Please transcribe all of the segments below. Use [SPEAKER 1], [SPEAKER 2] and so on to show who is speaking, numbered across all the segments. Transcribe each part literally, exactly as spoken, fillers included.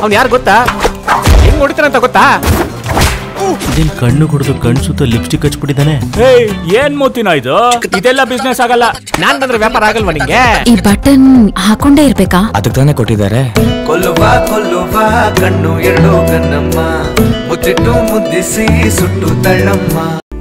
[SPEAKER 1] ಅವ್ನು ಯಾರು ಗೊತ್ತಾ? ಹೆಂಗ್ ಹೊಡಿತಾನಂತ ಗೊತ್ತಾ?
[SPEAKER 2] ಇದೇನ್ ಕಣ್ಣು ಕುಡಿದು ಕಣ್ಣು ಸುತ್ತ ಲಿಪ್ಸ್ಟಿಕ್ ಹಚ್ಬಿಟ್ಟಿದ್ದಾನೆ.
[SPEAKER 3] ಏನ್ ಮೂತಿನ ಇದು? ಇದೆಲ್ಲ ಬಿಸ್ನೆಸ್ ಆಗಲ್ಲ.
[SPEAKER 1] ನಾನ್ ಬಂದ್ರೆ ವ್ಯಾಪಾರ ಆಗಲ್ವಾ ನಿಂಗೆ?
[SPEAKER 4] ಈ ಬಟನ್ ಹಾಕೊಂಡೇ ಇರ್ಬೇಕಾ?
[SPEAKER 1] ಅದಕ್ಕೆ ತಾನೇ ಕೊಟ್ಟಿದ್ದಾರೆ.
[SPEAKER 5] ಕೊಲ್ಲುವ ಕೊಲ್ಲುವ ಕಣ್ಣು ಎರಡು ಕಣ್ಣಮ್ಮ, ಮುಚ್ಚಿಟ್ಟು ಮುದ್ದಿಸಿ ಸುಟ್ಟು ತಳ್ಳಮ್ಮ.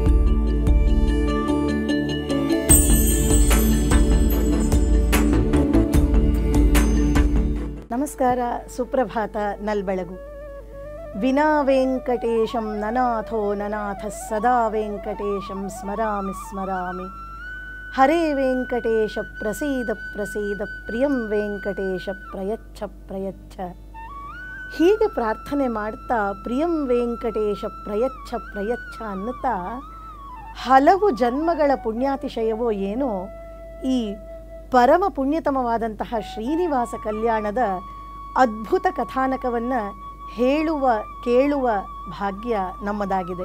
[SPEAKER 6] ನಮಸ್ಕಾರ, ಸುಪ್ರಭಾತ, ನಲ್ಬೆಳಗು. ವಿನಾ ವೆಂಕಟೇಶಂ ನನಾಥೋ ನನಾಥ ಸದಾ ವೆಂಕಟೇಶಂ ಸ್ಮರಾಮಿ ಸ್ಮರಾಮಿ. ಹರೇ ವೆಂಕಟೇಶ ಪ್ರಸೀದ ಪ್ರಸೀದ, ಪ್ರಿಯಂ ವೆಂಕಟೇಶ ಪ್ರಯಚ್ಛ ಪ್ರಯಚ್ಛ. ಹೀಗೆ ಪ್ರಾರ್ಥನೆ ಮಾಡ್ತಾ ಪ್ರಿಯಂ ವೆಂಕಟೇಶ ಪ್ರಯಚ್ಛ ಪ್ರಯಚ್ಛ ಅನ್ನುತ್ತಾ ಹಲವು ಜನ್ಮಗಳ ಪುಣ್ಯಾತಿಶಯವೋ ಏನೋ ಈ ಪರಮ ಪುಣ್ಯತಮವಾದಂತಹ ಶ್ರೀನಿವಾಸ ಕಲ್ಯಾಣದ ಅದ್ಭುತ ಕಥಾನಕವನ್ನು ಹೇಳುವ ಕೇಳುವ ಭಾಗ್ಯ ನಮ್ಮದಾಗಿದೆ.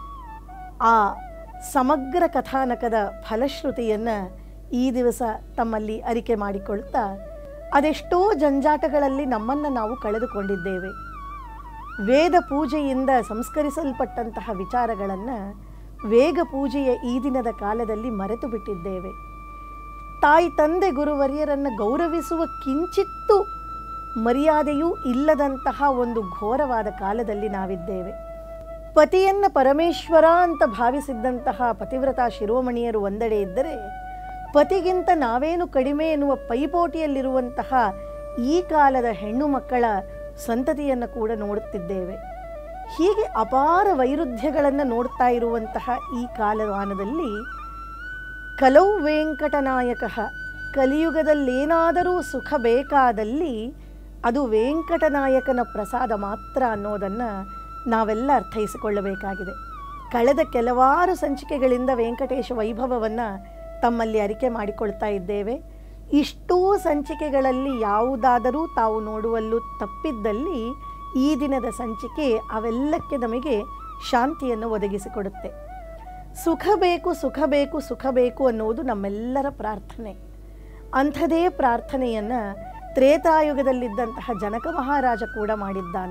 [SPEAKER 6] ಆ ಸಮಗ್ರ ಕಥಾನಕದ ಫಲಶ್ರುತಿಯನ್ನು ಈ ದಿವಸ ತಮ್ಮಲ್ಲಿ ಅರಿಕೆ ಮಾಡಿಕೊಳ್ತಾ, ಅದೆಷ್ಟೋ ಜಂಜಾಟಗಳಲ್ಲಿ ನಮ್ಮನ್ನು ನಾವು ಕಳೆದುಕೊಂಡಿದ್ದೇವೆ. ವೇದ ಪೂಜೆಯಿಂದ ಸಂಸ್ಕರಿಸಲ್ಪಟ್ಟಂತಹ ವಿಚಾರಗಳನ್ನು ವೇಗ ಪೂಜೆಯ ಈ ದಿನದ ಕಾಲದಲ್ಲಿ ಮರೆತು ಬಿಟ್ಟಿದ್ದೇವೆ. ತಾಯಿ ತಂದೆ ಗುರುವರಿಯರನ್ನು ಗೌರವಿಸುವ ಕಿಂಚಿತ್ತೂ ಮರ್ಯಾದೆಯೂ ಇಲ್ಲದಂತಹ ಒಂದು ಘೋರವಾದ ಕಾಲದಲ್ಲಿ ನಾವಿದ್ದೇವೆ. ಪತಿಯನ್ನು ಪರಮೇಶ್ವರ ಅಂತ ಭಾವಿಸಿದ್ದಂತಹ ಪತಿವ್ರತ ಶಿರೋಮಣಿಯರು ಒಂದೆಡೆ ಇದ್ದರೆ, ಪತಿಗಿಂತ ನಾವೇನು ಕಡಿಮೆ ಎನ್ನುವ ಪೈಪೋಟಿಯಲ್ಲಿರುವಂತಹ ಈ ಕಾಲದ ಹೆಣ್ಣು ಮಕ್ಕಳ ಸಂತತಿಯನ್ನು ಕೂಡ ನೋಡುತ್ತಿದ್ದೇವೆ. ಹೀಗೆ ಅಪಾರ ವೈರುಧ್ಯಗಳನ್ನು ನೋಡ್ತಾ ಇರುವಂತಹ ಈ ಕಾಲಮಾನದಲ್ಲಿ ಕಲೌ ವೆಂಕಟನಾಯಕ, ಕಲಿಯುಗದಲ್ಲೇನಾದರೂ ಸುಖ ಬೇಕಾದಲ್ಲಿ ಅದು ವೆಂಕಟನಾಯಕನ ಪ್ರಸಾದ ಮಾತ್ರ ಅನ್ನೋದನ್ನು ನಾವೆಲ್ಲ ಅರ್ಥೈಸಿಕೊಳ್ಳಬೇಕಾಗಿದೆ. ಕಳೆದ ಕೆಲವಾರು ಸಂಚಿಕೆಗಳಿಂದ ವೆಂಕಟೇಶ ವೈಭವವನ್ನು ತಮ್ಮಲ್ಲಿ ಅರಿಕೆ ಮಾಡಿಕೊಳ್ತಾ ಇದ್ದೇವೆ. ಇಷ್ಟೂ ಸಂಚಿಕೆಗಳಲ್ಲಿ ಯಾವುದಾದರೂ ತಾವು ನೋಡುವಲ್ಲೂ ತಪ್ಪಿದ್ದಲ್ಲಿ ಈ ದಿನದ ಸಂಚಿಕೆ ಅವೆಲ್ಲಕ್ಕೆ ನಮಗೆ ಶಾಂತಿಯನ್ನು ಒದಗಿಸಿಕೊಡುತ್ತೆ. ಸುಖ ಬೇಕು ಸುಖ ಬೇಕು ಸುಖ ಬೇಕು ಅನ್ನುವುದು ನಮ್ಮೆಲ್ಲರ ಪ್ರಾರ್ಥನೆ. ಅಂಥದೇ ಪ್ರಾರ್ಥನೆಯನ್ನು ತ್ರೇತಾಯುಗದಲ್ಲಿದ್ದಂತಹ ಜನಕ ಮಹಾರಾಜ ಕೂಡ ಮಾಡಿದ್ದಾನೆ.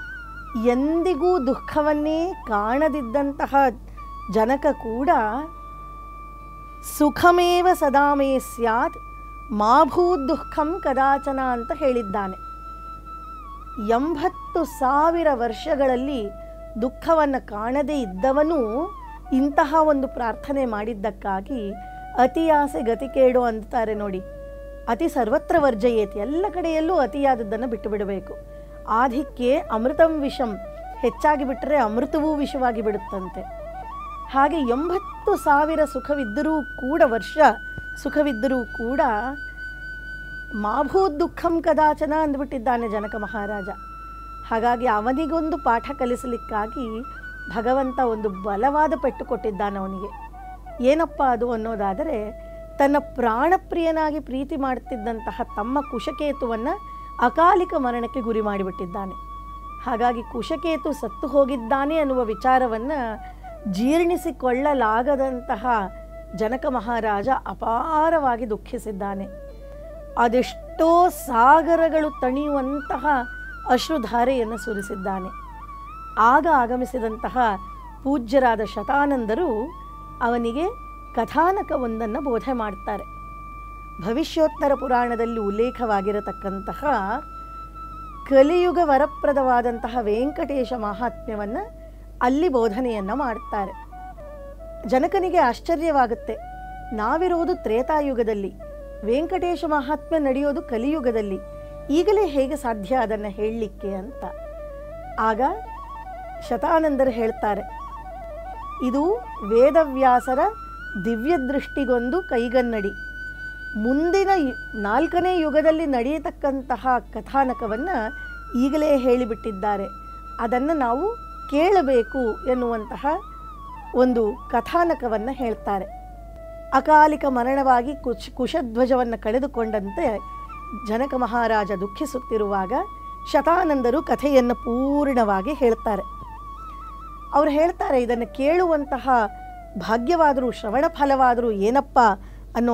[SPEAKER 6] ಎಂದಿಗೂ ದುಃಖವನ್ನೇ ಕಾಣದಿದ್ದಂತಹ ಜನಕ ಕೂಡ ಸುಖಮೇವ ಸದಾಮೇ ಸ್ಯಾತ್ ಮಾಭೂತ್ ದುಃಖಂ ಕದಾಚನ ಅಂತ ಹೇಳಿದ್ದಾನೆ. ಎಂಬತ್ತು ಸಾವಿರ ವರ್ಷಗಳಲ್ಲಿ ದುಃಖವನ್ನು ಕಾಣದೇ ಇದ್ದವನು ಇಂತಹ ಒಂದು ಪ್ರಾರ್ಥನೆ ಮಾಡಿದ್ದಕ್ಕಾಗಿ ಅತಿ ಆಸೆ ಗತಿ ಕೇಡು ಅಂತಾರೆ ನೋಡಿ. ಅತಿ ಸರ್ವತ್ರ ವರ್ಜಯೇತಿ, ಎಲ್ಲ ಕಡೆಯಲ್ಲೂ ಅತಿಯಾದದ್ದನ್ನು ಬಿಟ್ಟು ಬಿಡಬೇಕು. ಆಧಿಕ್ಯೆ ಅಮೃತಂ ವಿಷಂ, ಹೆಚ್ಚಾಗಿ ಬಿಟ್ಟರೆ ಅಮೃತವೂ ವಿಷವಾಗಿ ಬಿಡುತ್ತಂತೆ. ಹಾಗೆ ಎಂಬತ್ತು ಸಾವಿರ ಸುಖವಿದ್ದರೂ ಕೂಡ, ವರ್ಷ ಸುಖವಿದ್ದರೂ ಕೂಡ ಮಾಭೂತ್ ದುಃಖಂ ಕದಾಚನ ಅಂದ್ಬಿಟ್ಟಿದ್ದಾನೆ ಜನಕ ಮಹಾರಾಜ. ಹಾಗಾಗಿ ಅವನಿಗೊಂದು ಪಾಠ ಕಲಿಸಲಿಕ್ಕಾಗಿ ಭಗವಂತ ಒಂದು ಬಲವಾದ ಪೆಟ್ಟು ಕೊಟ್ಟಿದ್ದಾನೆ ಅವನಿಗೆ. ಏನಪ್ಪ ಅದು ಅನ್ನೋದಾದರೆ, ತನ್ನ ಪ್ರಾಣಪ್ರಿಯನಾಗಿ ಪ್ರೀತಿ ಮಾಡುತ್ತಿದ್ದಂತಹ ತಮ್ಮ ಕುಶಕೇತುವನ್ನು ಅಕಾಲಿಕ ಮರಣಕ್ಕೆ ಗುರಿ ಮಾಡಿಬಿಟ್ಟಿದ್ದಾನೆ. ಹಾಗಾಗಿ ಕುಶಕೇತು ಸತ್ತು ಹೋಗಿದ್ದಾನೆ ಅನ್ನುವ ವಿಚಾರವನ್ನು ಜೀರ್ಣಿಸಿಕೊಳ್ಳಲಾಗದಂತಹ ಜನಕ ಮಹಾರಾಜ ಅಪಾರವಾಗಿ ದುಃಖಿಸಿದ್ದಾನೆ. ಅದೆಷ್ಟೋ ಸಾಗರಗಳು ತಣಿಯುವಂತಹ ಅಶ್ರುಧಾರೆಯನ್ನು ಸುರಿಸಿದ್ದಾನೆ. ಆಗ ಆಗಮಿಸಿದಂತಹ ಪೂಜ್ಯರಾದ ಶತಾನಂದರು ಅವನಿಗೆ ಕಥಾನಕವೊಂದನ್ನು ಬೋಧೆ ಮಾಡ್ತಾರೆ. ಭವಿಷ್ಯೋತ್ತರ ಪುರಾಣದಲ್ಲಿ ಉಲ್ಲೇಖವಾಗಿರತಕ್ಕಂತಹ ಕಲಿಯುಗ ವರಪ್ರದವಾದಂತಹ ವೆಂಕಟೇಶ ಮಹಾತ್ಮ್ಯವನ್ನು ಅಲ್ಲಿ ಬೋಧನೆಯನ್ನು ಮಾಡ್ತಾರೆ. ಜನಕನಿಗೆ ಆಶ್ಚರ್ಯವಾಗುತ್ತೆ, ನಾವಿರೋದು ತ್ರೇತಾಯುಗದಲ್ಲಿ, ವೆಂಕಟೇಶ ಮಹಾತ್ಮ್ಯ ನಡೆಯೋದು ಕಲಿಯುಗದಲ್ಲಿ, ಈಗಲೇ ಹೇಗೆ ಸಾಧ್ಯ ಅದನ್ನು ಹೇಳಲಿಕ್ಕೆ ಅಂತ. ಆಗ ಶತಾನಂದರು ಹೇಳ್ತಾರೆ, ಇದು ವೇದವ್ಯಾಸರ ದಿವ್ಯ ದೃಷ್ಟಿಗೊಂದು ಕೈಗನ್ನಡಿ. ಮುಂದಿನ ನಾಲ್ಕನೇ ಯುಗದಲ್ಲಿ ನಡೆಯತಕ್ಕಂತಹ ಕಥಾನಕವನ್ನು ಈಗಲೇ ಹೇಳಿಬಿಟ್ಟಿದ್ದಾರೆ, ಅದನ್ನು ನಾವು ಕೇಳಬೇಕು ಎನ್ನುವಂತಹ ಒಂದು ಕಥಾನಕವನ್ನು ಹೇಳ್ತಾರೆ. ಅಕಾಲಿಕ ಮರಣವಾಗಿ ಕುಶ್ ಕುಶಧ್ವಜವನ್ನು ಕಳೆದುಕೊಂಡಂತೆ ಜನಕ ಮಹಾರಾಜ ದುಃಖಿಸುತ್ತಿರುವಾಗ ಶತಾನಂದರು ಕಥೆಯನ್ನು ಪೂರ್ಣವಾಗಿ ಹೇಳ್ತಾರೆ. ಅವರು ಹೇಳ್ತಾರೆ, ಇದನ್ನು ಕೇಳುವಂತಹ ಭಾಗ್ಯವಾದರೂ ಶ್ರವಣ ಫಲವಾದರೂ ಏನಪ್ಪ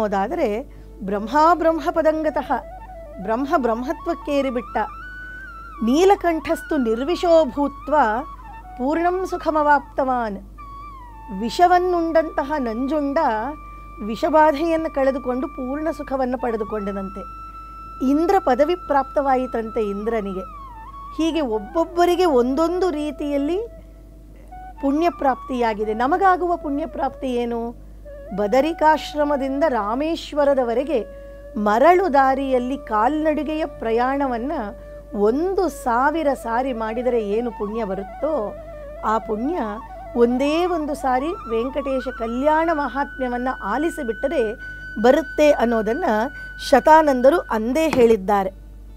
[SPEAKER 6] ಅನ್ನೋದಾದರೆ, ಬ್ರಹ್ಮ ಬ್ರಹ್ಮ ಪದಂಗತಃ, ಬ್ರಹ್ಮ ಬ್ರಹ್ಮತ್ವಕ್ಕೇರಿಬಿಟ್ಟ, ನೀಲಕಂಠಸ್ತು ನಿರ್ವಿಷೋ ಭೂತ್ವ ಪೂರ್ಣಂ ಸುಖಮವಾಪ್ತವಾನ್. ವಿಷವನ್ನುಂಡಂತಹ ನಂಜುಂಡ ವಿಷಬಾಧೆಯನ್ನು ಕಳೆದುಕೊಂಡು ಪೂರ್ಣ ಸುಖವನ್ನು ಪಡೆದುಕೊಂಡನಂತೆ. ಇಂದ್ರ ಪದವಿ ಪ್ರಾಪ್ತವಾಯಿತಂತೆ ಇಂದ್ರನಿಗೆ. ಹೀಗೆ ಒಬ್ಬೊಬ್ಬರಿಗೆ ಒಂದೊಂದು ರೀತಿಯಲ್ಲಿ ಪುಣ್ಯಪ್ರಾಪ್ತಿಯಾಗಿದೆ. ನಮಗಾಗುವ ಪುಣ್ಯಪ್ರಾಪ್ತಿ ಏನು? ಬದರಿಕಾಶ್ರಮದಿಂದ ರಾಮೇಶ್ವರದವರೆಗೆ ಮರಳು ದಾರಿಯಲ್ಲಿ ಕಾಲ್ನಡಿಗೆಯ ಪ್ರಯಾಣವನ್ನು ಒಂದು ಸಾವಿರ ಸಾರಿ ಮಾಡಿದರೆ ಏನು ಪುಣ್ಯ ಬರುತ್ತೋ ಆ ಪುಣ್ಯ ಒಂದೇ ಒಂದು ಸಾರಿ ವೆಂಕಟೇಶ ಕಲ್ಯಾಣ ಮಹಾತ್ಮ್ಯವನ್ನು ಆಲಿಸಿಬಿಟ್ಟರೆ ಬರುತ್ತೆ ಅನ್ನೋದನ್ನು ಶತಾನಂದರು ಅಂದೇ ಹೇಳಿದ್ದಾರೆ.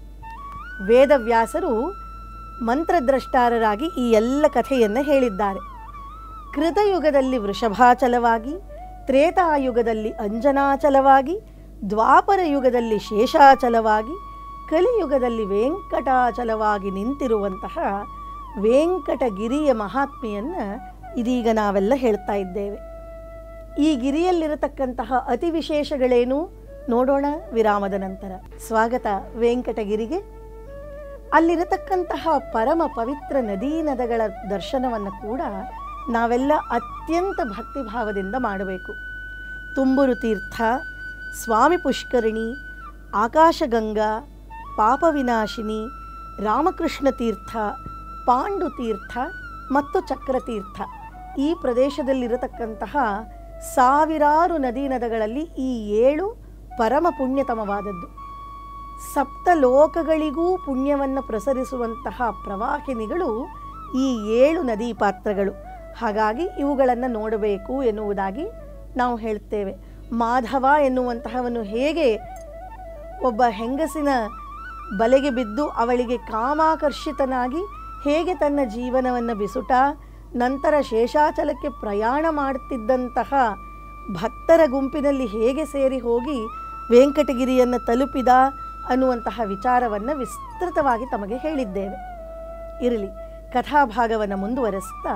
[SPEAKER 6] ವೇದವ್ಯಾಸರು ಮಂತ್ರದ್ರಷ್ಟಾರರಾಗಿ ಈ ಎಲ್ಲ ಕಥೆಯನ್ನು ಹೇಳಿದ್ದಾರೆ. ಕೃತಯುಗದಲ್ಲಿ ವೃಷಭಾಚಲವಾಗಿ, ತ್ರೇತಾಯುಗದಲ್ಲಿ ಅಂಜನಾಚಲವಾಗಿ, ದ್ವಾಪರ ಯುಗದಲ್ಲಿ ಶೇಷಾಚಲವಾಗಿ, ಕಲಿಯುಗದಲ್ಲಿ ವೆಂಕಟಾಚಲವಾಗಿ ನಿಂತಿರುವಂತಹ ವೆಂಕಟಗಿರಿಯ ಮಹಾತ್ಮೆಯನ್ನು ಇದೀಗ ನಾವೆಲ್ಲ ಹೇಳ್ತಾ ಇದ್ದೇವೆ. ಈ ಗಿರಿಯಲ್ಲಿರತಕ್ಕಂತಹ ಅತಿ ವಿಶೇಷಗಳೇನು ನೋಡೋಣ ವಿರಾಮದ ನಂತರ. ಸ್ವಾಗತ ವೆಂಕಟಗಿರಿಗೆ. ಅಲ್ಲಿರತಕ್ಕಂತಹ ಪರಮ ಪವಿತ್ರ ನದೀ ನದಗಳ ದರ್ಶನವನ್ನು ಕೂಡ ನಾವೆಲ್ಲ ಅತ್ಯಂತ ಭಕ್ತಿಭಾವದಿಂದ ಮಾಡಬೇಕು. ತುಂಬುರು ತೀರ್ಥ, ಸ್ವಾಮಿ ಪುಷ್ಕರಿಣಿ, ಆಕಾಶಗಂಗಾ, ಪಾಪವಿನಾಶಿನಿ, ರಾಮಕೃಷ್ಣ ತೀರ್ಥ, ಪಾಂಡು ತೀರ್ಥ ಮತ್ತು ಚಕ್ರತೀರ್ಥ, ಈ ಪ್ರದೇಶದಲ್ಲಿರತಕ್ಕಂತಹ ಸಾವಿರಾರು ನದೀ ನದಗಳಲ್ಲಿ ಈ ಏಳು ಪರಮ ಪುಣ್ಯತಮವಾದದ್ದು. ಸಪ್ತ ಲೋಕಗಳಿಗೂ ಪುಣ್ಯವನ್ನು ಪ್ರಸರಿಸುವಂತಹ ಪ್ರವಾಹಿನಿಗಳು ಈ ಏಳು ನದೀ ಪಾತ್ರಗಳು. ಹಾಗಾಗಿ ಇವುಗಳನ್ನು ನೋಡಬೇಕು ಎನ್ನುವುದಾಗಿ ನಾವು ಹೇಳ್ತೇವೆ. ಮಾಧವ ಎನ್ನುವಂತಹವನು ಹೇಗೆ ಒಬ್ಬ ಹೆಂಗಸಿನ ಬಲೆಗೆ ಬಿದ್ದು ಅವಳಿಗೆ ಕಾಮಾಕರ್ಷಿತನಾಗಿ ಹೇಗೆ ತನ್ನ ಜೀವನವನ್ನು ಬಿಸುಟ ನಂತರ ಶೇಷಾಚಲಕ್ಕೆ ಪ್ರಯಾಣ ಮಾಡುತ್ತಿದ್ದಂತಹ ಭಕ್ತರ ಗುಂಪಿನಲ್ಲಿ ಹೇಗೆ ಸೇರಿ ಹೋಗಿ ವೆಂಕಟಗಿರಿಯನ್ನು ತಲುಪಿದ ಅನ್ನುವಂತಹ ವಿಚಾರವನ್ನು ವಿಸ್ತೃತವಾಗಿ ತಮಗೆ ಹೇಳಿದ್ದೇವೆ. ಇರಲಿ, ಕಥಾಭಾಗವನ್ನು ಮುಂದುವರೆಸ್ತಾ,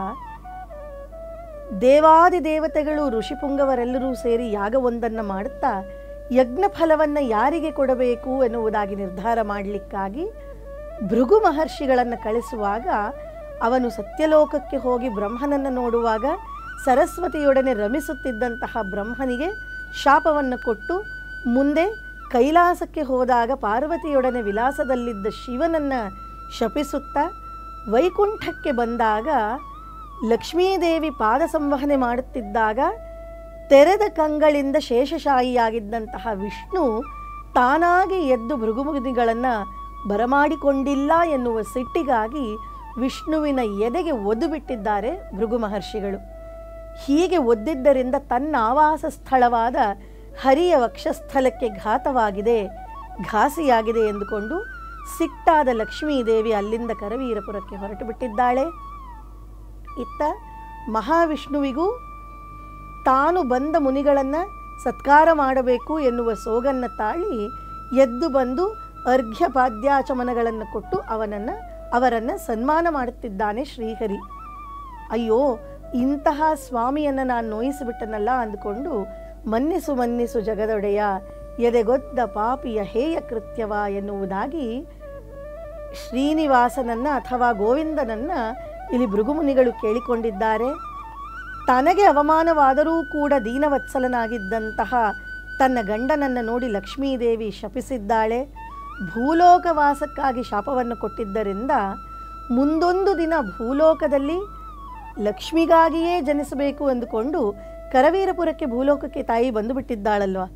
[SPEAKER 6] ದೇವಾದಿ ದೇವತೆಗಳು ಋಷಿಪುಂಗವರೆಲ್ಲರೂ ಸೇರಿ ಯಾಗವೊಂದನ್ನು ಮಾಡುತ್ತಾ ಯಜ್ಞ ಫಲವನ್ನು ಯಾರಿಗೆ ಕೊಡಬೇಕು ಎನ್ನುವುದಾಗಿ ನಿರ್ಧಾರ ಮಾಡಲಿಕ್ಕಾಗಿ ಭೃಗು ಮಹರ್ಷಿಗಳನ್ನು ಕಳಿಸುವಾಗ ಅವನು ಸತ್ಯಲೋಕಕ್ಕೆ ಹೋಗಿ ಬ್ರಹ್ಮನನ್ನು ನೋಡುವಾಗ ಸರಸ್ವತಿಯೊಡನೆ ರಮಿಸುತ್ತಿದ್ದಂತಹ ಬ್ರಹ್ಮನಿಗೆ ಶಾಪವನ್ನು ಕೊಟ್ಟು ಮುಂದೆ ಕೈಲಾಸಕ್ಕೆ ಹೋದಾಗ ಪಾರ್ವತಿಯೊಡನೆ ವಿಲಾಸದಲ್ಲಿದ್ದ ಶಿವನನ್ನು ಶಪಿಸುತ್ತಾ ವೈಕುಂಠಕ್ಕೆ ಬಂದಾಗ ಲಕ್ಷ್ಮೀದೇವಿ ಪಾದ ಸಂವಹನೆ ಮಾಡುತ್ತಿದ್ದಾಗ ತೆರೆದ ಕಂಗಳಿಂದ ಶೇಷಶಾಹಿಯಾಗಿದ್ದಂತಹ ವಿಷ್ಣು ತಾನಾಗಿ ಎದ್ದು ಭೃಗುಮುನಿಗಳನ್ನು ಬರಮಾಡಿಕೊಂಡಿಲ್ಲ ಎನ್ನುವ ಸಿಟ್ಟಿಗಾಗಿ ವಿಷ್ಣುವಿನ ಎದೆಗೆ ಒದ್ದು ಬಿಟ್ಟಿದ್ದಾರೆ ಭೃಗು ಮಹರ್ಷಿಗಳು. ಹೀಗೆ ಒದ್ದಿದ್ದರಿಂದ ತನ್ನ ಆವಾಸ ಸ್ಥಳವಾದ ಹರಿಯ ವಕ್ಷಸ್ಥಲಕ್ಕೆ ಘಾತವಾಗಿದೆ, ಘಾಸಿಯಾಗಿದೆ ಎಂದುಕೊಂಡು ಸಿಟ್ಟಾದ ಲಕ್ಷ್ಮೀದೇವಿ ಅಲ್ಲಿಂದ ಕರವೀರಪುರಕ್ಕೆ ಹೊರಟು ಬಿಟ್ಟಿದ್ದಾಳೆ. ಇತ್ತ ಮಹಾವಿಷ್ಣುವಿಗೂ ತಾನು ಬಂದ ಮುನಿಗಳನ್ನು ಸತ್ಕಾರ ಮಾಡಬೇಕು ಎನ್ನುವ ಸೋಗನ್ನು ತಾಳಿ ಎದ್ದು ಬಂದು ಅರ್ಘ್ಯ ಪಾದ್ಯಾಚಮನಗಳನ್ನು ಕೊಟ್ಟು ಅವನನ್ನು ಅವರನ್ನು ಸನ್ಮಾನ ಮಾಡುತ್ತಿದ್ದಾನೆ ಶ್ರೀಹರಿ. ಅಯ್ಯೋ, ಇಂತಹ ಸ್ವಾಮಿಯನ್ನು ನಾನು ನೋಯಿಸಿಬಿಟ್ಟನಲ್ಲ ಅಂದುಕೊಂಡು ಮನ್ನಿಸು ಮನ್ನಿಸು ಜಗದೊಡೆಯ ಎದೆಗೊದ್ದ ಪಾಪಿಯ ಹೇಯ ಕೃತ್ಯವ ಎನ್ನುವುದಾಗಿ ಶ್ರೀನಿವಾಸನನ್ನು ಅಥವಾ ಗೋವಿಂದನನ್ನು ಇಲ್ಲಿ ಭೃಗುಮುನಿಗಳು ಕೇಳಿಕೊಂಡಿದ್ದಾರೆ. ತನಗೆ ಅವಮಾನವಾದರೂ ಕೂಡ ದೀನವತ್ಸಲನಾಗಿದ್ದಂತಹ ತನ್ನ ಗಂಡನನ್ನು ನೋಡಿ ಲಕ್ಷ್ಮೀದೇವಿ ಶಪಿಸಿದ್ದಾಳೆ. ಭೂಲೋಕವಾಸಕ್ಕಾಗಿ ಶಾಪವನ್ನು ಕೊಟ್ಟಿದ್ದರಿಂದ ಮುಂದೊಂದು ದಿನ ಭೂಲೋಕದಲ್ಲಿ ಲಕ್ಷ್ಮಿಗಾಗಿಯೇ ಜನಿಸಬೇಕು ಎಂದುಕೊಂಡು ಕರವೀರಪುರಕ್ಕೆ ಭೂಲೋಕಕ್ಕೆ ತಾಯಿ ಬಂದು ಬಿಟ್ಟಿದ್ದಾಳಲ್ವ,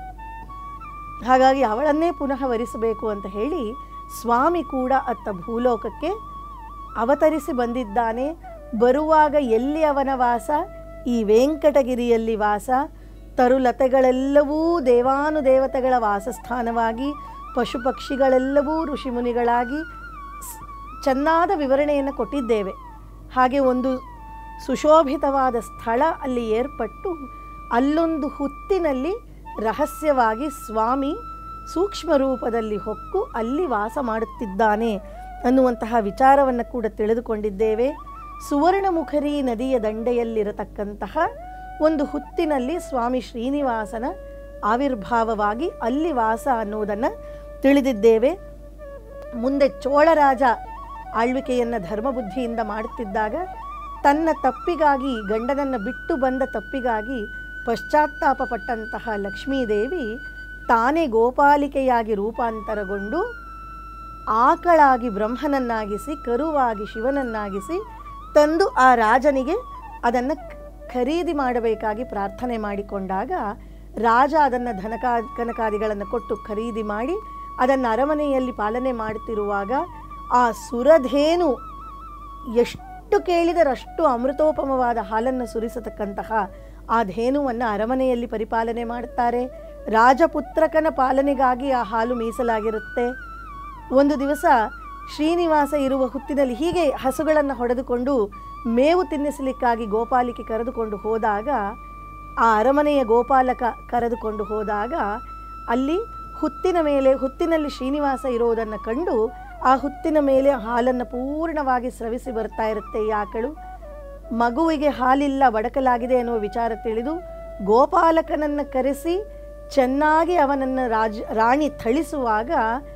[SPEAKER 6] ಹಾಗಾಗಿ ಅವಳನ್ನೇ ಪುನಃ ವರಿಸಬೇಕು ಅಂತ ಹೇಳಿ ಸ್ವಾಮಿ ಕೂಡ ಅತ್ತ ಭೂಲೋಕಕ್ಕೆ ಅವತರಿಸಿ ಬಂದಿದ್ದಾನೆ. ಬರುವಾಗ ಎಲ್ಲಿ ಅವನ ವಾಸ? ಈ ವೆಂಕಟಗಿರಿಯಲ್ಲಿ ವಾಸ. ತರುಲತೆಗಳೆಲ್ಲವೂ ದೇವಾನುದೇವತೆಗಳ ವಾಸಸ್ಥಾನವಾಗಿ, ಪಶು ಪಕ್ಷಿಗಳೆಲ್ಲವೂ ಋಷಿಮುನಿಗಳಾಗಿ ಚೆನ್ನಾದ ವಿವರಣೆಯನ್ನು ಕೊಟ್ಟಿದ್ದೇವೆ. ಹಾಗೆ ಒಂದು ಸುಶೋಭಿತವಾದ ಸ್ಥಳ ಅಲ್ಲಿ ಏರ್ಪಟ್ಟು ಅಲ್ಲೊಂದು ಹುತ್ತಿನಲ್ಲಿ ರಹಸ್ಯವಾಗಿ ಸ್ವಾಮಿ ಸೂಕ್ಷ್ಮ ರೂಪದಲ್ಲಿ ಹೊಕ್ಕು ಅಲ್ಲಿ ವಾಸ ಮಾಡುತ್ತಿದ್ದಾನೆ ಅನ್ನುವಂತಹ ವಿಚಾರವನ್ನು ಕೂಡ ತಿಳಿದುಕೊಂಡಿದ್ದೇವೆ. ಸುವರ್ಣಮುಖರಿ ನದಿಯ ದಂಡೆಯಲ್ಲಿರತಕ್ಕಂತಹ ಒಂದು ಹುತ್ತಿನಲ್ಲಿ ಸ್ವಾಮಿ ಶ್ರೀನಿವಾಸನ ಆವಿರ್ಭಾವವಾಗಿ ಅಲ್ಲಿ ವಾಸ ಅನ್ನುವುದನ್ನು ತಿಳಿದಿದ್ದೇವೆ. ಮುಂದೆ ಚೋಳರಾಜ ಆಳ್ವಿಕೆಯನ್ನು ಧರ್ಮಬುದ್ಧಿಯಿಂದ ಮಾಡುತ್ತಿದ್ದಾಗ ತನ್ನ ತಪ್ಪಿಗಾಗಿ, ಗಂಡನನ್ನು ಬಿಟ್ಟು ಬಂದ ತಪ್ಪಿಗಾಗಿ ಪಶ್ಚಾತ್ತಾಪ ಪಟ್ಟಂತಹ ಲಕ್ಷ್ಮೀದೇವಿ ತಾನೇ ಗೋಪಾಲಿಕೆಯಾಗಿ ರೂಪಾಂತರಗೊಂಡು ಆಕಳಾಗಿ ಬ್ರಹ್ಮನನ್ನಾಗಿಸಿ, ಕರುವಾಗಿ ಶಿವನನ್ನಾಗಿಸಿ ತಂದು ಆ ರಾಜನಿಗೆ ಅದನ್ನು ಖರೀದಿ ಮಾಡಬೇಕಾಗಿ ಪ್ರಾರ್ಥನೆ ಮಾಡಿಕೊಂಡಾಗ ರಾಜ ಅದನ್ನು ಧನಕಾ ಕನಕಾದಿಗಳನ್ನು ಕೊಟ್ಟು ಖರೀದಿ ಮಾಡಿ ಅದನ್ನು ಅರಮನೆಯಲ್ಲಿ ಪಾಲನೆ ಮಾಡುತ್ತಿರುವಾಗ ಆ ಸುರಧೇನು ಎಷ್ಟು ಕೇಳಿದರಷ್ಟು ಅಮೃತೋಪಮವಾದ ಹಾಲನ್ನು ಸುರಿಸತಕ್ಕಂತಹ ಆ ಧೇನುವನ್ನು ಅರಮನೆಯಲ್ಲಿ ಪರಿಪಾಲನೆ ಮಾಡುತ್ತಾರೆ. ರಾಜಪುತ್ರಕನ ಪಾಲನೆಗಾಗಿ ಆ ಹಾಲು ಮೀಸಲಾಗಿರುತ್ತೆ. ಒಂದು ದಿವಸ ಶ್ರೀನಿವಾಸ ಇರುವ ಹೊತ್ತಿನಲ್ಲಿ ಹೀಗೆ ಹಸುಗಳನ್ನು ಹೊಡೆದುಕೊಂಡು ಮೇವು ತಿನ್ನಿಸಲಿಕ್ಕಾಗಿ ಗೋಪಾಲಿಕೆ ಕರೆದುಕೊಂಡು ಹೋದಾಗ, ಆ ಅರಮನೆಯ ಗೋಪಾಲಕ ಕರೆದುಕೊಂಡು ಹೋದಾಗ ಅಲ್ಲಿ ಹುತ್ತಿನ ಮೇಲೆ ಹುತ್ತಿನಲ್ಲಿ ಶ್ರೀನಿವಾಸ ಇರೋದನ್ನು ಕಂಡು ಆ ಹುತ್ತಿನ ಮೇಲೆ ಹಾಲನ್ನು ಪೂರ್ಣವಾಗಿ ಸ್ರವಿಸಿ ಬರ್ತಾ ಇರುತ್ತೆ ಈ ಆಕಳು. ಮಗುವಿಗೆ ಹಾಲಿಲ್ಲ, ಬಡಕಲಾಗಿದೆ ಅನ್ನುವ ವಿಚಾರ ತಿಳಿದು ಗೋಪಾಲಕನನ್ನು ಕರೆಸಿ ಚೆನ್ನಾಗಿ ಅವನನ್ನು ರಾಜ ರಾಣಿ ಥಳಿಸುವಾಗ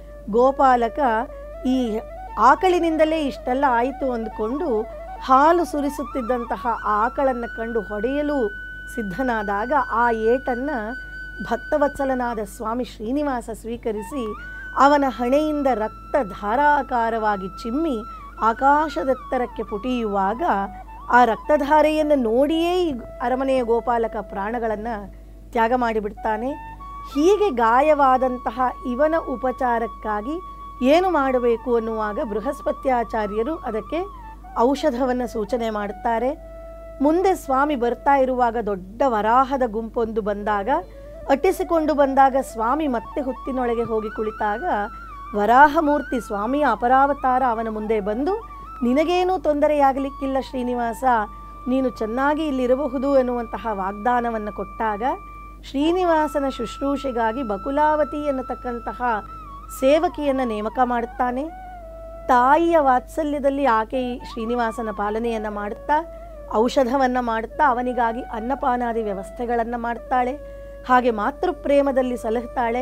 [SPEAKER 6] ಗೋಪಾಲಕ ಈ ಆಕಳಿನಿಂದಲೇ ಇಷ್ಟೆಲ್ಲ ಆಯಿತು ಅಂದುಕೊಂಡು ಹಾಲು ಸುರಿಸುತ್ತಿದ್ದಂತಹ ಆಕಳನ್ನು ಕಂಡು ಹೊಡೆಯಲು ಸಿದ್ಧನಾದಾಗ ಆ ಏಟನ್ನು ಭಕ್ತವತ್ಸಲನಾದ ಸ್ವಾಮಿ ಶ್ರೀನಿವಾಸ ಸ್ವೀಕರಿಸಿ ಅವನ ಹಣೆಯಿಂದ ರಕ್ತ ಧಾರಾಕಾರವಾಗಿ ಚಿಮ್ಮಿ ಆಕಾಶದೆತ್ತರಕ್ಕೆ ಪುಟಿಯುವಾಗ ಆ ರಕ್ತಧಾರೆಯನ್ನು ನೋಡಿಯೇ ಈ ಅರಮನೆಯ ಗೋಪಾಲಕ ಪ್ರಾಣಗಳನ್ನು ತ್ಯಾಗ ಮಾಡಿಬಿಡ್ತಾನೆ. ಹೀಗೆ ಗಾಯವಾದಂತಹ ಇವನ ಉಪಚಾರಕ್ಕಾಗಿ ಏನು ಮಾಡಬೇಕು ಅನ್ನುವಾಗ ಬೃಹಸ್ಪತ್ಯಾಚಾರ್ಯರು ಅದಕ್ಕೆ ಔಷಧವನ್ನು ಸೂಚನೆ ಮಾಡುತ್ತಾರೆ. ಮುಂದೆ ಸ್ವಾಮಿ ಬರ್ತಾ ಇರುವಾಗ ದೊಡ್ಡ ವರಾಹದ ಗುಂಪೊಂದು ಬಂದಾಗ, ಅಟ್ಟಿಸಿಕೊಂಡು ಬಂದಾಗ ಸ್ವಾಮಿ ಮತ್ತೆ ಹುತ್ತಿನೊಳಗೆ ಹೋಗಿ ಕುಳಿತಾಗ ವರಾಹಮೂರ್ತಿ ಸ್ವಾಮಿಯ ಅಪರಾವತಾರ ಅವನ ಮುಂದೆ ಬಂದು, ನಿನಗೇನೂ ತೊಂದರೆಯಾಗಲಿಕ್ಕಿಲ್ಲ ಶ್ರೀನಿವಾಸ, ನೀನು ಚೆನ್ನಾಗಿ ಇಲ್ಲಿರಬಹುದು ಎನ್ನುವಂತಹ ವಾಗ್ದಾನವನ್ನು ಕೊಟ್ಟಾಗ ಶ್ರೀನಿವಾಸನ ಶುಶ್ರೂಷೆಗಾಗಿ ಬಕುಲಾವತಿ ಎನ್ನತಕ್ಕಂತಹ ಸೇವಕಿಯನ್ನು ನೇಮಕ ಮಾಡುತ್ತಾನೆ. ತಾಯಿಯ ವಾತ್ಸಲ್ಯದಲ್ಲಿ ಆಕೆ ಶ್ರೀನಿವಾಸನ ಪಾಲನೆಯನ್ನು ಮಾಡುತ್ತಾ, ಔಷಧವನ್ನು ಮಾಡುತ್ತಾ ಅವನಿಗಾಗಿ ಅನ್ನಪಾನಾದಿ ವ್ಯವಸ್ಥೆಗಳನ್ನು ಮಾಡ್ತಾಳೆ. ಹಾಗೆ ಮಾತೃಪ್ರೇಮದಲ್ಲಿ ಸಲಹುತ್ತಾಳೆ.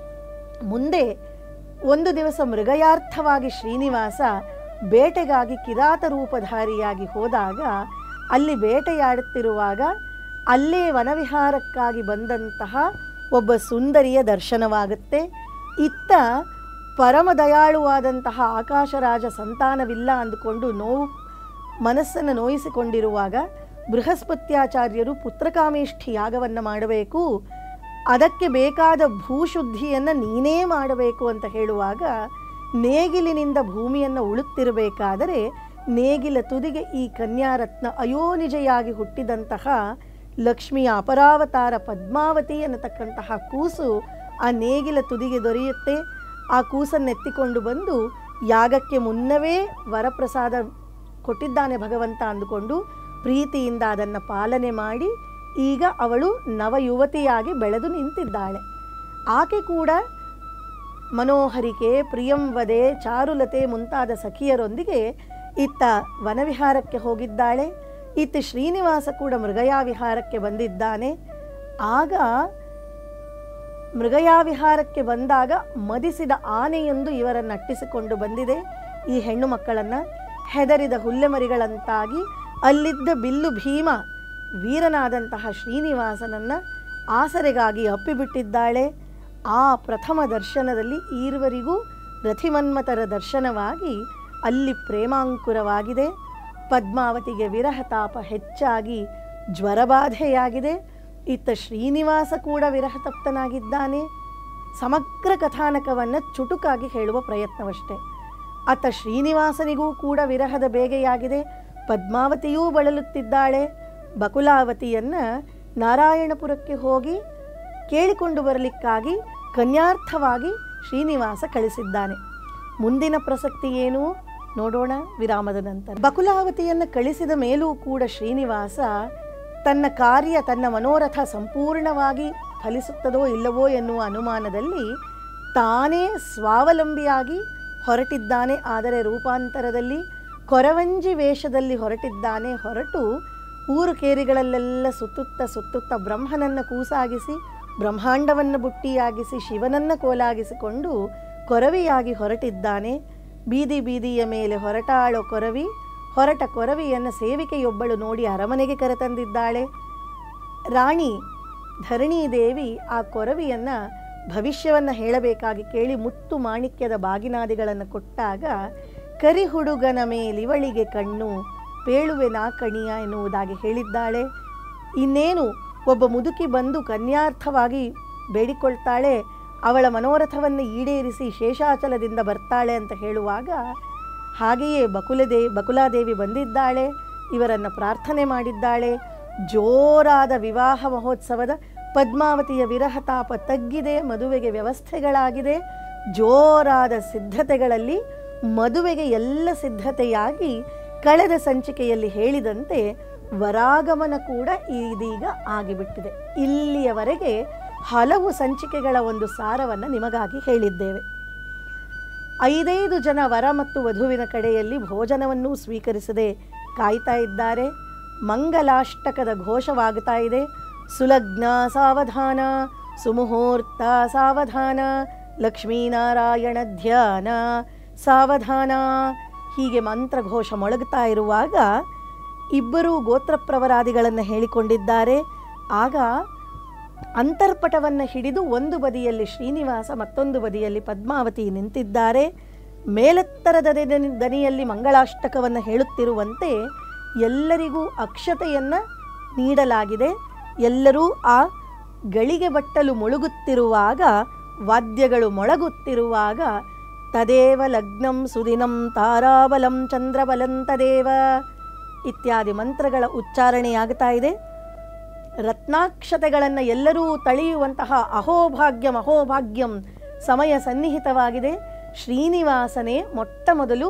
[SPEAKER 6] ಮುಂದೆ ಒಂದು ದಿವಸ ಮೃಗಯಾರ್ಥವಾಗಿ ಶ್ರೀನಿವಾಸ ಬೇಟೆಗಾಗಿ ಕಿರಾತ ರೂಪಧಾರಿಯಾಗಿ ಹೋದಾಗ ಅಲ್ಲಿ ಬೇಟೆಯಾಡುತ್ತಿರುವಾಗ ಅಲ್ಲೇ ವನವಿಹಾರಕ್ಕಾಗಿ ಬಂದಂತಹ ಒಬ್ಬ ಸುಂದರಿಯ ದರ್ಶನವಾಗುತ್ತೆ. ಇತ್ತ ಪರಮ ದಯಾಳುವಾದಂತಹ ಆಕಾಶರಾಜ ಸಂತಾನವಿಲ್ಲ ಅಂದುಕೊಂಡು ನೋವು ಮನಸ್ಸನ್ನು ನೋಯಿಸಿಕೊಂಡಿರುವಾಗ ಬೃಹಸ್ಪತ್ಯಾಚಾರ್ಯರು ಪುತ್ರಕಾಮೇಷ್ಠಿ ಯಾಗವನ್ನು ಮಾಡಬೇಕು, ಅದಕ್ಕೆ ಬೇಕಾದ ಭೂಶುದ್ಧಿಯನ್ನು ನೀನೇ ಮಾಡಬೇಕು ಅಂತ ಹೇಳುವಾಗ, ನೇಗಿಲಿನಿಂದ ಭೂಮಿಯನ್ನು ಉಳುತ್ತಿರಬೇಕಾದರೆ ನೇಗಿಲ ತುದಿಗೆ ಈ ಕನ್ಯಾರತ್ನ ಅಯೋನಿಜೆಯಾಗಿ ಹುಟ್ಟಿದಂತಹ ಲಕ್ಷ್ಮಿಯ ಅಪರಾವತಾರ ಪದ್ಮಾವತಿ ಅನ್ನತಕ್ಕಂತಹ ಕೂಸು ಆ ನೇಗಿಲ ತುದಿಗೆ ದೊರೆಯುತ್ತೆ. ಆ ಕೂಸನ್ನೆತ್ತಿಕೊಂಡು ಬಂದು ಯಾಗಕ್ಕೆ ಮುನ್ನವೇ ವರಪ್ರಸಾದ ಕೊಟ್ಟಿದ್ದಾನೆ ಭಗವಂತ ಅಂದುಕೊಂಡು ಪ್ರೀತಿಯಿಂದ ಅದನ್ನು ಪಾಲನೆ ಮಾಡಿ ಈಗ ಅವಳು ನವಯುವತಿಯಾಗಿ ಬೆಳೆದು ನಿಂತಿದ್ದಾಳೆ. ಆಕೆ ಕೂಡ ಮನೋಹರಿಕೆ, ಪ್ರಿಯಂವದೆ, ಚಾರುಲತೆ ಮುಂತಾದ ಸಖಿಯರೊಂದಿಗೆ ಇತ್ತ ವನವಿಹಾರಕ್ಕೆ ಹೋಗಿದ್ದಾಳೆ. ಇತ್ತ ಶ್ರೀನಿವಾಸ ಕೂಡ ಮೃಗಯಾ ವಿಹಾರಕ್ಕೆ ಬಂದಿದ್ದಾನೆ. ಆಗ ಮೃಗಯಾ ವಿಹಾರಕ್ಕೆ ಬಂದಾಗ ಮದಿಸಿದ ಆನೆಯೊಂದು ಇವರನ್ನು ಅಟ್ಟಿಸಿಕೊಂಡು ಬಂದಿದೆ. ಈ ಹೆಣ್ಣು ಮಕ್ಕಳನ್ನು ಹೆದರಿದ ಹುಲ್ಲೆಮರಿಗಳಂತಾಗಿ ಅಲ್ಲಿದ್ದ ಬಿಲ್ಲು ಭೀಮ ವೀರನಾದಂತಹ ಶ್ರೀನಿವಾಸನನ್ನು ಆಸರೆಗಾಗಿ ಅಪ್ಪಿಬಿಟ್ಟಿದ್ದಾಳೆ. ಆ ಪ್ರಥಮ ದರ್ಶನದಲ್ಲಿ ಈರುವರಿಗೂ ರಥಿಮನ್ಮತರ ದರ್ಶನವಾಗಿ ಅಲ್ಲಿ ಪ್ರೇಮಾಂಕುರವಾಗಿದೆ. ಪದ್ಮಾವತಿಗೆ ವಿರಹ ತಾಪ ಹೆಚ್ಚಾಗಿ ಜ್ವರಬಾಧೆಯಾಗಿದೆ. ಇತ್ತ ಶ್ರೀನಿವಾಸ ಕೂಡ ವಿರಹತಪ್ತನಾಗಿದ್ದಾನೆ. ಸಮಗ್ರ ಕಥಾನಕವನ್ನು ಚುಟುಕಾಗಿ ಹೇಳುವ ಪ್ರಯತ್ನವಷ್ಟೇ. ಅತ್ತ ಶ್ರೀನಿವಾಸನಿಗೂ ಕೂಡ ವಿರಹದ ಬೇಗೆಯಾಗಿದೆ. ಪದ್ಮಾವತಿಯೂ ಬಳಲುತ್ತಿದ್ದಾಳೆ. ಬಕುಲಾವತಿಯನ್ನು ನಾರಾಯಣಪುರಕ್ಕೆ ಹೋಗಿ ಕೇಳಿಕೊಂಡು ಬರಲಿಕ್ಕಾಗಿ ಕನ್ಯಾರ್ಥವಾಗಿ ಶ್ರೀನಿವಾಸ ಕಳಿಸಿದ್ದಾನೆ. ಮುಂದಿನ ಪ್ರಸಕ್ತಿ ಏನು ನೋಡೋಣ ವಿರಾಮದ ನಂತರ. ಬಕುಲಾವತಿಯನ್ನು ಕಳಿಸಿದ ಮೇಲೂ ಕೂಡ ಶ್ರೀನಿವಾಸ ತನ್ನ ಕಾರ್ಯ, ತನ್ನ ಮನೋರಥ ಸಂಪೂರ್ಣವಾಗಿ ಫಲಿಸುತ್ತದೋ ಇಲ್ಲವೋ ಎನ್ನುವ ಅನುಮಾನದಲ್ಲಿ ತಾನೇ ಸ್ವಾವಲಂಬಿಯಾಗಿ ಹೊರಟಿದ್ದಾನೆ. ಆದರೆ ರೂಪಾಂತರದಲ್ಲಿ ಕೊರವಂಜಿ ವೇಷದಲ್ಲಿ ಹೊರಟಿದ್ದಾನೆ. ಹೊರಟು ಊರು ಕೇರಿಗಳಲ್ಲೆಲ್ಲ ಸುತ್ತುತ್ತ ಸುತ್ತುತ್ತ ಬ್ರಹ್ಮನನ್ನು ಕೂಸಾಗಿಸಿ, ಬ್ರಹ್ಮಾಂಡವನ್ನು ಬುಟ್ಟಿಯಾಗಿಸಿ, ಶಿವನನ್ನು ಕೋಲಾಗಿಸಿಕೊಂಡು ಕೊರವಿಯಾಗಿ ಹೊರಟಿದ್ದಾನೆ. ಬೀದಿ ಬೀದಿಯ ಮೇಲೆ ಹೊರಟಾಳೋ ಕೊರವಿ, ಹೊರಟ ಕೊರವಿಯನ್ನು ಸೇವಿಕೆಯೊಬ್ಬಳು ನೋಡಿ ಅರಮನೆಗೆ ಕರೆತಂದಿದ್ದಾಳೆ. ರಾಣಿ ಧರಣೀದೇವಿ ಆ ಕೊರವಿಯನ್ನು ಭವಿಷ್ಯವನ್ನು ಹೇಳಬೇಕಾಗಿ ಕೇಳಿ ಮುತ್ತು ಮಾಣಿಕ್ಯದ ಬಾಗಿನಾದಿಗಳನ್ನು ಕೊಟ್ಟಾಗ, ಕರಿ ಹುಡುಗನ ಮೇಲಿವಳಿಗೆ ಕಣ್ಣು ಪೇಳುವೆ ನಾಕಣಿಯ ಎನ್ನುವುದಾಗಿ ಹೇಳಿದ್ದಾಳೆ. ಇನ್ನೇನು ಒಬ್ಬ ಮುದುಕಿ ಬಂದು ಕನ್ಯಾರ್ಥವಾಗಿ ಬೇಡಿಕೊಳ್ತಾಳೆ, ಅವಳ ಮನೋರಥವನ್ನು ಈಡೇರಿಸಿ ಶೇಷಾಚಲದಿಂದ ಬರ್ತಾಳೆ ಅಂತ ಹೇಳುವಾಗ, ಹಾಗೆಯೇ ಬಕುಲದೇ ಬಕುಲಾದೇವಿ ಬಂದಿದ್ದಾಳೆ, ಇವರನ್ನು ಪ್ರಾರ್ಥನೆ ಮಾಡಿದ್ದಾಳೆ. ಜೋರಾದ ವಿವಾಹ ಮಹೋತ್ಸವದ ಪದ್ಮಾವತಿಯ ವಿರಹ ತಾಪ ತಗ್ಗಿದೆ, ಮದುವೆಗೆ ವ್ಯವಸ್ಥೆಗಳಾಗಿದೆ. ಜೋರಾದ ಸಿದ್ಧತೆಗಳಲ್ಲಿ ಮದುವೆಗೆ ಎಲ್ಲ ಸಿದ್ಧತೆಯಾಗಿ ಕಳೆದ ಸಂಚಿಕೆಯಲ್ಲಿ ಹೇಳಿದಂತೆ ವರಾಗಮನ ಕೂಡ ಇದೀಗ ಆಗಿಬಿಟ್ಟಿದೆ. ಇಲ್ಲಿಯವರೆಗೆ ಹಲವು ಸಂಚಿಕೆಗಳ ಒಂದು ಸಾರವನ್ನು ನಿಮಗಾಗಿ ಹೇಳಿದ್ದೇವೆ. ಐದೈದು ಜನ ವರ ಮತ್ತು ವಧುವಿನ ಕಡೆಯಲ್ಲಿ ಭೋಜನವನ್ನು ಸ್ವೀಕರಿಸದೆ ಕಾಯ್ತಾ ಇದ್ದಾರೆ. ಮಂಗಲಾಷ್ಟಕದ ಘೋಷವಾಗ್ತಾ ಇದೆ. ಸುಲಗ್ನ ಸಾವಧಾನ, ಸುಮುಹೂರ್ತ ಸಾವಧಾನ, ಲಕ್ಷ್ಮೀನಾರಾಯಣ ಧ್ಯಾನ ಸಾವಧಾನ, ಹೀಗೆ ಮಂತ್ರಘೋಷ ಮೊಳಗುತ್ತಾ ಇರುವಾಗ ಇಬ್ಬರೂ ಗೋತ್ರಪ್ರವರಾದಿಗಳನ್ನು ಹೇಳಿಕೊಂಡಿದ್ದಾರೆ. ಆಗ ಅಂತರ್ಪಟವನ್ನು ಹಿಡಿದು ಒಂದು ಬದಿಯಲ್ಲಿ ಶ್ರೀನಿವಾಸ, ಮತ್ತೊಂದು ಬದಿಯಲ್ಲಿ ಪದ್ಮಾವತಿ ನಿಂತಿದ್ದಾರೆ. ಮೇಲೆತ್ತರದ ದನಿಯಲ್ಲಿ ಮಂಗಳಾಷ್ಟಕವನ್ನು ಹೇಳುತ್ತಿರುವಂತೆ ಎಲ್ಲರಿಗೂ ಅಕ್ಷತೆಯನ್ನು ನೀಡಲಾಗಿದೆ. ಎಲ್ಲರೂ ಆ ಗಳಿಗೆ ಬಟ್ಟಲು ಮುಳುಗುತ್ತಿರುವಾಗ, ವಾದ್ಯಗಳು ಮೊಳಗುತ್ತಿರುವಾಗ, ತದೇವ ಲಗ್ನಂ ಸುದಿನಂ ತಾರಾಬಲಂ ಚಂದ್ರಬಲಂ ತದೇವ ಇತ್ಯಾದಿ ಮಂತ್ರಗಳ ಉಚ್ಚಾರಣೆಯಾಗ್ತಾ ಇದೆ. ರತ್ನಾಕ್ಷತೆಗಳನ್ನು ಎಲ್ಲರೂ ತಳೆಯುವಂತಹ ಅಹೋಭಾಗ್ಯಂ ಅಹೋಭಾಗ್ಯಂ ಸಮಯ ಸನ್ನಿಹಿತವಾಗಿದೆ. ಶ್ರೀನಿವಾಸನೇ ಮೊಟ್ಟ ಮೊದಲು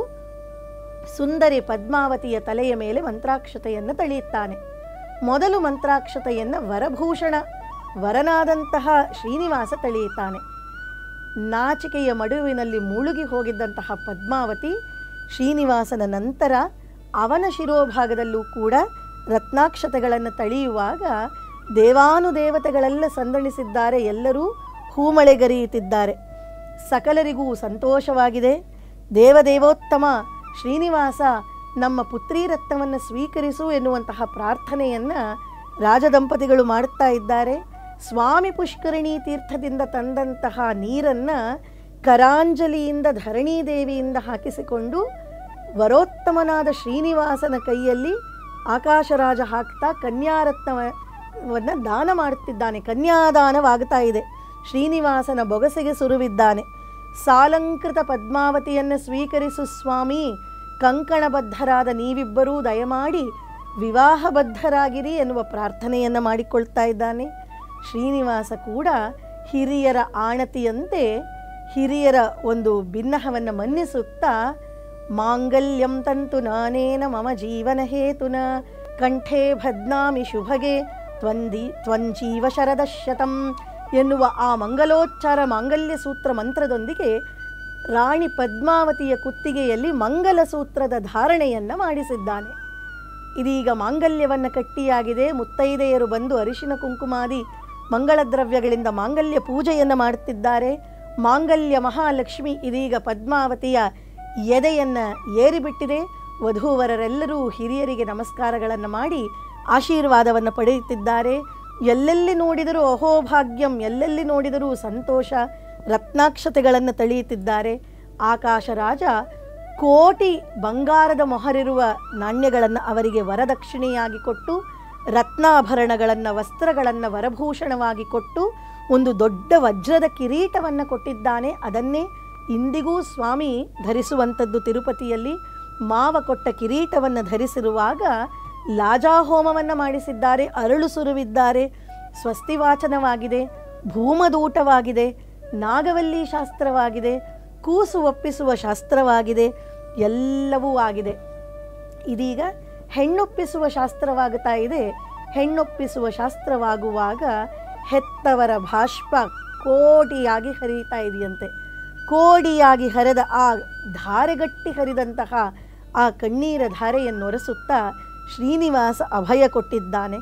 [SPEAKER 6] ಸುಂದರಿ ಪದ್ಮಾವತಿಯ ತಲೆಯ ಮೇಲೆ ಮಂತ್ರಾಕ್ಷತೆಯನ್ನು ತಳೆಯುತ್ತಾನೆ. ಮೊದಲು ಮಂತ್ರಾಕ್ಷತೆಯನ್ನು ವರಭೂಷಣ ವರನಾದಂತಹ ಶ್ರೀನಿವಾಸ ತಳೆಯುತ್ತಾನೆ. ನಾಚಿಕೆಯ ಮಡುವಿನಲ್ಲಿ ಮುಳುಗಿ ಹೋಗಿದ್ದಂತಹ ಪದ್ಮಾವತಿ ಶ್ರೀನಿವಾಸನ ನಂತರ ಅವನ ಶಿರೋಭಾಗದಲ್ಲೂ ಕೂಡ ರತ್ನಾಕ್ಷತೆಗಳನ್ನು ತಳೆಯುವಾಗ ದೇವಾನುದೇವತೆಗಳೆಲ್ಲ ಸಂದಣಿಸಿದ್ದಾರೆ. ಎಲ್ಲರೂ ಹೂಮಳೆಗರೆಯುತ್ತಿದ್ದಾರೆ. ಸಕಲರಿಗೂ ಸಂತೋಷವಾಗಿದೆ. ದೇವದೇವೋತ್ತಮ ಶ್ರೀನಿವಾಸ ನಮ್ಮ ಪುತ್ರಿ ರತ್ನವನ್ನು ಸ್ವೀಕರಿಸು ಎನ್ನುವಂತಹ ಪ್ರಾರ್ಥನೆಯನ್ನು ರಾಜದಂಪತಿಗಳು ಮಾಡುತ್ತಾ ಇದ್ದಾರೆ. ಸ್ವಾಮಿ ಪುಷ್ಕರಣಿ ತೀರ್ಥದಿಂದ ತಂದಂತಹ ನೀರನ್ನು ಕರಾಂಜಲಿಯಿಂದ ಧರಣೀದೇವಿಯಿಂದ ಹಾಕಿಸಿಕೊಂಡು ವರೋತ್ತಮನಾದ ಶ್ರೀನಿವಾಸನ ಕೈಯಲ್ಲಿ ಆಕಾಶರಾಜ ಹಾಕ್ತಾ ಕನ್ಯಾರತ್ನವನ್ನು ದಾನ ಮಾಡುತ್ತಿದ್ದಾನೆ. ಕನ್ಯಾದಾನವಾಗ್ತಾ ಇದೆ. ಶ್ರೀನಿವಾಸನ ಬೊಗಸೆಗೆ ಸುರುವಿದ್ದಾನೆ. ಸಾಲಂಕೃತ ಪದ್ಮಾವತಿಯನ್ನು ಸ್ವೀಕರಿಸು ಸ್ವಾಮಿ, ಕಂಕಣಬದ್ಧರಾದ ನೀವಿಬ್ಬರೂ ದಯಮಾಡಿ ವಿವಾಹಬದ್ಧರಾಗಿರಿ ಎನ್ನುವ ಪ್ರಾರ್ಥನೆಯನ್ನು ಮಾಡಿಕೊಳ್ತಾ ಇದ್ದಾನೆ. ಶ್ರೀನಿವಾಸ ಕೂಡ ಹಿರಿಯರ ಆಣತಿಯಂತೆ ಹಿರಿಯರ ಒಂದು ಭಿನ್ನಹವನ್ನು ಮನ್ನಿಸುತ್ತಾ, ಮಾಂಗಲ್ಯಂ ತಂತು ನಾನೇನ ಮಮ ಜೀವನ ಹೇತುನ ಕಂಠೇ ಭದ್ನಾಮಿ ಶುಭಗೆ ತ್ವಂದಿ ತ್ವಂಜೀವ ಶರದಶತಂ ಎನ್ನುವ ಆ ಮಂಗಲೋಚ್ಚಾರ ಮಾಂಗಲ್ಯ ಸೂತ್ರ ಮಂತ್ರದೊಂದಿಗೆ ರಾಣಿ ಪದ್ಮಾವತಿಯ ಕುತ್ತಿಗೆಯಲ್ಲಿ ಮಂಗಲ ಸೂತ್ರದ ಧಾರಣೆಯನ್ನು ಮಾಡಿಸಿದ್ದಾನೆ. ಇದೀಗ ಮಾಂಗಲ್ಯವನ್ನು ಕಟ್ಟಿಯಾಗಿದೆ. ಮುತ್ತೈದೆಯರು ಬಂದು ಅರಿಶಿನ ಕುಂಕುಮಾದಿ ಮಂಗಳ ದ್ರವ್ಯಗಳಿಂದ ಮಾಂಗಲ್ಯ ಪೂಜೆಯನ್ನು ಮಾಡುತ್ತಿದ್ದಾರೆ. ಮಾಂಗಲ್ಯ ಮಹಾಲಕ್ಷ್ಮಿ ಇದೀಗ ಪದ್ಮಾವತಿಯ ಎದೆಯನ್ನು ಏರಿಬಿಟ್ಟಿದೆ. ವಧೂವರರೆಲ್ಲರೂ ಹಿರಿಯರಿಗೆ ನಮಸ್ಕಾರಗಳನ್ನು ಮಾಡಿ ಆಶೀರ್ವಾದವನ್ನು ಪಡೆಯುತ್ತಿದ್ದಾರೆ. ಎಲ್ಲೆಲ್ಲಿ ನೋಡಿದರೂ ಅಹೋಭಾಗ್ಯಂ, ಎಲ್ಲೆಲ್ಲಿ ನೋಡಿದರೂ ಸಂತೋಷ. ರತ್ನಾಕ್ಷತೆಗಳನ್ನು ತಳೆಯುತ್ತಿದ್ದಾರೆ. ಆಕಾಶರಾಜ ಕೋಟಿ ಬಂಗಾರದ ಮೊಹರಿರುವ ನಾಣ್ಯಗಳನ್ನು ಅವರಿಗೆ ವರದಕ್ಷಿಣೆಯಾಗಿ ಕೊಟ್ಟು, ರತ್ನಾಭರಣಗಳನ್ನು ವಸ್ತ್ರಗಳನ್ನು ವರಭೂಷಣವಾಗಿ ಕೊಟ್ಟು, ಒಂದು ದೊಡ್ಡ ವಜ್ರದ ಕಿರೀಟವನ್ನು ಕೊಟ್ಟಿದ್ದಾನೆ. ಅದನ್ನೇ ಇಂದಿಗೂ ಸ್ವಾಮಿ ಧರಿಸುವಂಥದ್ದು. ತಿರುಪತಿಯಲ್ಲಿ ಮಾವ ಕೊಟ್ಟ ಕಿರೀಟವನ್ನು ಧರಿಸಿರುವಾಗ ಲಾಜಾಹೋಮವನ್ನು ಮಾಡಿಸಿದ್ದಾರೆ. ಅರಳು ಸುರುವಿದ್ದಾರೆ. ಸ್ವಸ್ತಿವಾಚನವಾಗಿದೆ, ಭೂಮದೂಟವಾಗಿದೆ, ನಾಗವಲ್ಲಿ ಶಾಸ್ತ್ರವಾಗಿದೆ, ಕೂಸು ಒಪ್ಪಿಸುವ ಶಾಸ್ತ್ರವಾಗಿದೆ, ಎಲ್ಲವೂ ಆಗಿದೆ. ಇದೀಗ ಹೆಣ್ಣೊಪ್ಪಿಸುವ ಶಾಸ್ತ್ರವಾಗುತ್ತಾ ಇದೆ. ಹೆಣ್ಣೊಪ್ಪಿಸುವ ಶಾಸ್ತ್ರವಾಗುವಾಗ ಹೆತ್ತವರ ಬಾಷ್ಪ ಕೋಟಿಯಾಗಿ ಹರಿಯುತ್ತಾ ಇದೆಯಂತೆ. ಕೋಡಿಯಾಗಿ ಹರಿದ ಆ ಧಾರೆಗಟ್ಟಿ ಹರಿದಂತಹ ಆ ಕಣ್ಣೀರ ಧಾರೆಯನ್ನೊರೆಸುತ್ತಾ ಶ್ರೀನಿವಾಸ ಅಭಯ ಕೊಟ್ಟಿದ್ದಾನೆ.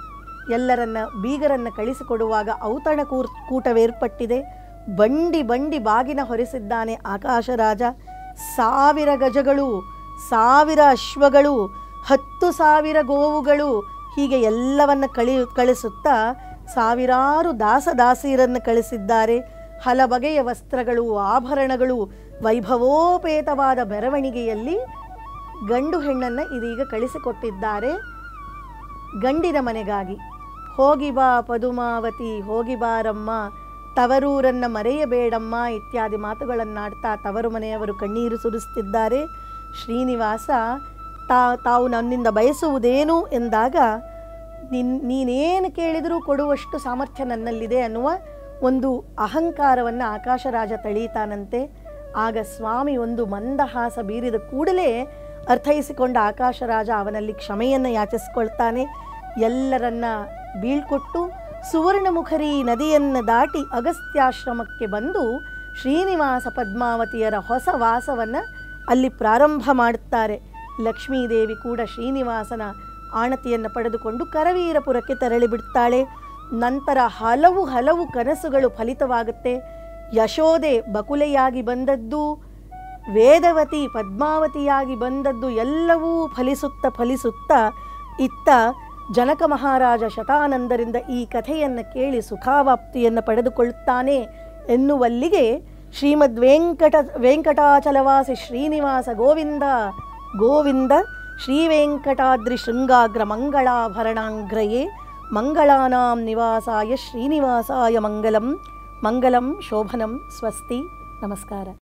[SPEAKER 6] ಎಲ್ಲರನ್ನ ಬೀಗರನ್ನು ಕಳಿಸಿಕೊಡುವಾಗ ಔತಣ ಕೂರ್ ಕೂಟವೇರ್ಪಟ್ಟಿದೆ. ಬಂಡಿ ಬಂಡಿ ಬಾಗಿನ ಹೊರಿಸಿದ್ದಾನೆ ಆಕಾಶರಾಜ. ಸಾವಿರ ಗಜಗಳು, ಸಾವಿರ ಅಶ್ವಗಳು, ಹತ್ತು ಸಾವಿರ ಗೋವುಗಳು, ಹೀಗೆ ಎಲ್ಲವನ್ನ ಕಳಿ ಕಳಿಸುತ್ತಾ ಸಾವಿರಾರು ದಾಸದಾಸಿಯರನ್ನು ಕಳಿಸಿದ್ದಾರೆ. ಹಲ ಬಗೆಯ ವಸ್ತ್ರಗಳು, ಆಭರಣಗಳು, ವೈಭವೋಪೇತವಾದ ಮೆರವಣಿಗೆಯಲ್ಲಿ ಗಂಡು ಹೆಣ್ಣನ್ನು ಇದೀಗ ಕಳಿಸಿಕೊಟ್ಟಿದ್ದಾರೆ ಗಂಡಿನ ಮನೆಗಾಗಿ. ಹೋಗಿ ಬಾ ಪದುಮಾವತಿ, ಹೋಗಿ ಬಾರಮ್ಮ, ತವರೂರನ್ನು ಮರೆಯಬೇಡಮ್ಮ ಇತ್ಯಾದಿ ಮಾತುಗಳನ್ನಾಡ್ತಾ ತವರು ಮನೆಯವರು ಕಣ್ಣೀರು ಸುರಿಸ್ತಿದ್ದಾರೆ. ಶ್ರೀನಿವಾಸ ತಾ ತಾವು ನನ್ನಿಂದ ಬಯಸುವುದೇನು ಎಂದಾಗ, ನಿನ್ ನೀನೇನು ಕೇಳಿದರೂ ಕೊಡುವಷ್ಟು ಸಾಮರ್ಥ್ಯ ನನ್ನಲ್ಲಿದೆ ಅನ್ನುವ ಒಂದು ಅಹಂಕಾರವನ್ನು ಆಕಾಶರಾಜ ತಳೀತಾನಂತೆ. ಆಗ ಸ್ವಾಮಿ ಒಂದು ಮಂದಹಾಸ ಬೀರಿದ ಕೂಡಲೇ ಅರ್ಥೈಸಿಕೊಂಡ ಆಕಾಶರಾಜ ಅವನಲ್ಲಿ ಕ್ಷಮೆಯನ್ನು ಯಾಚಿಸ್ಕೊಳ್ತಾನೆ. ಎಲ್ಲರನ್ನ ಬೀಳ್ಕೊಟ್ಟು ಸುವರ್ಣಮುಖರಿ ನದಿಯನ್ನು ದಾಟಿ ಅಗಸ್ತ್ಯಾಶ್ರಮಕ್ಕೆ ಬಂದು ಶ್ರೀನಿವಾಸ ಪದ್ಮಾವತಿಯರ ಹೊಸ ವಾಸವನ್ನು ಅಲ್ಲಿ ಪ್ರಾರಂಭ ಮಾಡುತ್ತಾರೆ. ಲಕ್ಷ್ಮೀದೇವಿ ಕೂಡ ಶ್ರೀನಿವಾಸನ ಆಣತಿಯನ್ನು ಪಡೆದುಕೊಂಡು ಕರವೀರಪುರಕ್ಕೆ ತೆರಳಿಬಿಡ್ತಾಳೆ. ನಂತರ ಹಲವು ಹಲವು ಕನಸುಗಳು ಫಲಿತವಾಗುತ್ತೆ. ಯಶೋದೆ ಬಕುಲೆಯಾಗಿ ಬಂದದ್ದು, ವೇದವತಿ ಪದ್ಮಾವತಿಯಾಗಿ ಬಂದದ್ದು ಎಲ್ಲವೂ ಫಲಿಸುತ್ತ ಫಲಿಸುತ್ತ ಇತ್ತ ಜನಕ ಮಹಾರಾಜ ಶತಾನಂದರಿಂದ ಈ ಕಥೆಯನ್ನು ಕೇಳಿ ಸುಖಾವಾಪ್ತಿಯನ್ನು ಪಡೆದುಕೊಳ್ಳುತ್ತಾನೆ ಎನ್ನುವಲ್ಲಿಗೆ ಶ್ರೀಮದ್ ವೆಂಕಟ ವೆಂಕಟಾಚಲವಾಸಿ ಶ್ರೀನಿವಾಸ ಗೋವಿಂದ ಗೋವಿಂದ ಶ್ರೀ ವೆಂಕಟಾದ್ರಿ ಶೃಂಗಾಗ್ರ ಮಂಗಳಾಭರಣಾಂಗ್ರಯೇ ಮಂಗಳಾನಾಂ ನಿವಾಸಾಯ ಶ್ರೀನಿವಾಸಾಯ ಮಂಗಲಂ ಮಂಗಲಂ ಶೋಭನಂ ಸ್ವಸ್ತಿ. ನಮಸ್ಕಾರ.